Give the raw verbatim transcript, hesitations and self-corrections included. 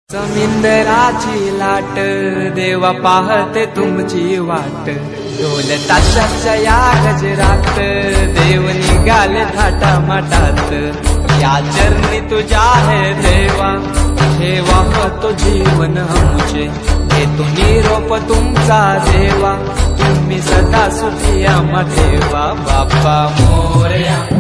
समिंदराची लाट देवा पाहते तुमची वाट, ढोल ताशाच्या या गजरात देव निघाले थाटा माटात। या चरणी तुझ्या है देवा ठेवा तो जीवन आमचे, हे तो निरोप तुमचा देवा, तुम्ही सदा सुखी आम्हा ठेवा। बाप्पा मोरया।